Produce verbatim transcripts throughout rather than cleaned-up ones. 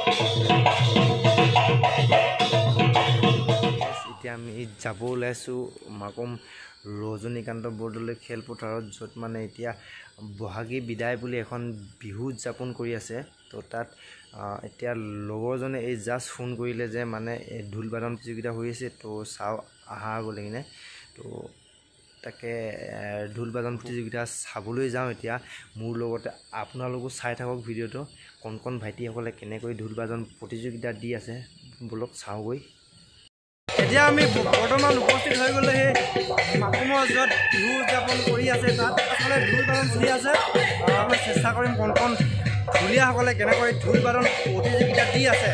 এতিয়া আমি যাব ওলাইছোঁ মাকুম ৰজনীকান্ত বৰদলৈ খেলপথাৰত, য'ত মানে এতিয়া বহাগী বিদায় বুলি এখন বিহু উদযাপন কৰি আছে। তো তাত এতিয়া লগৰজনে এই জাষ্ট ফোন কৰিলে যে মানে ঢোল বাদন প্ৰতিযোগিতা হৈ আছে, তো চাওঁ আহা গ'লে কিনে। তো তাকে ঢোল বাদন প্ৰতিযোগিতা চাবলৈ যাওঁ এতিয়া। মোৰ লগতে আপোনালোকো চাই থাকক ভিডিঅ'টো, কণ কণ ভাইটিসকলে কেনেকৈ ঢোল বাদন প্ৰতিযোগিতা দি আছে, বলক চাওঁগৈ। এতিয়া আমি বৰ্তমান উপস্থিত হৈ গ'লো সেই মাকুমৰ য'ত বিহু উদযাপন কৰি আছে। তাত আচলতে ঢোল বাদন চলি আছে। আমি চেষ্টা কৰিম কণ কণ ঢুলীয়াসকলে কেনেকৈ ঢোল বাদন প্ৰতিযোগিতা দি আছে।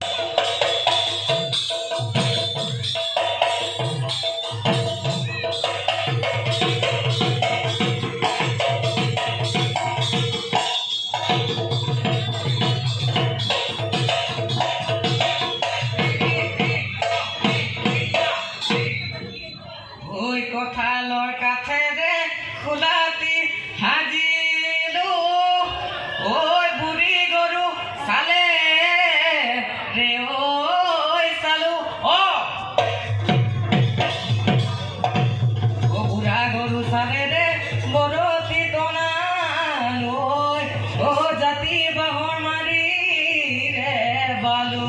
কঁঠালৰ কাঠেৰে খোলাতি সাজিলো, ঐ বুঢ়ী গৰু চালে ৰে ঐ চালো, অ বুঢ়া গৰু চালে ৰে বৰতি টনালো, ঐ জাতি বাঁহৰ মাৰি ৰে বালো।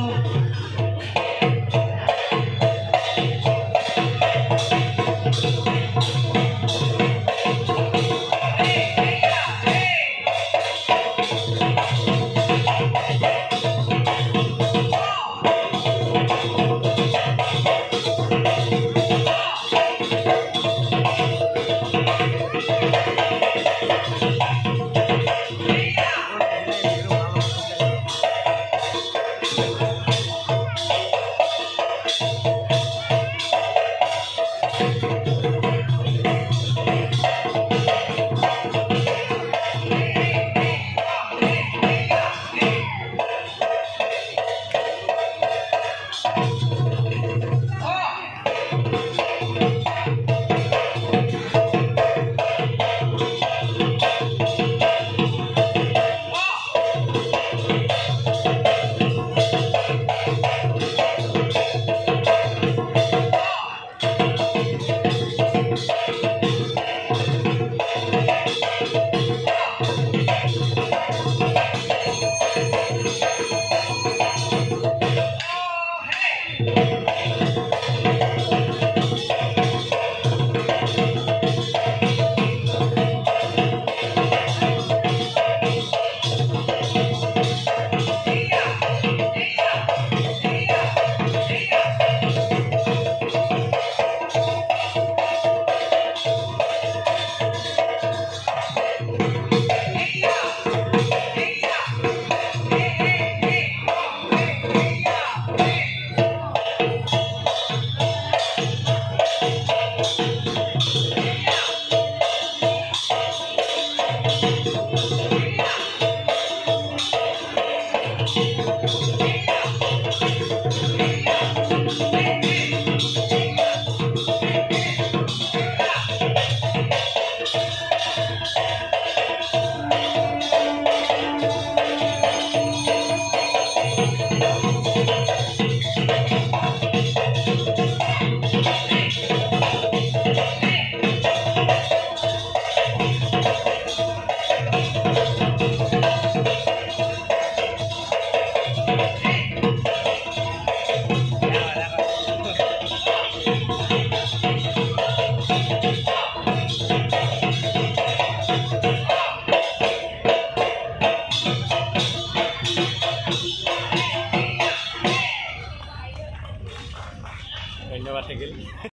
ধন্যবাদ থাকিল।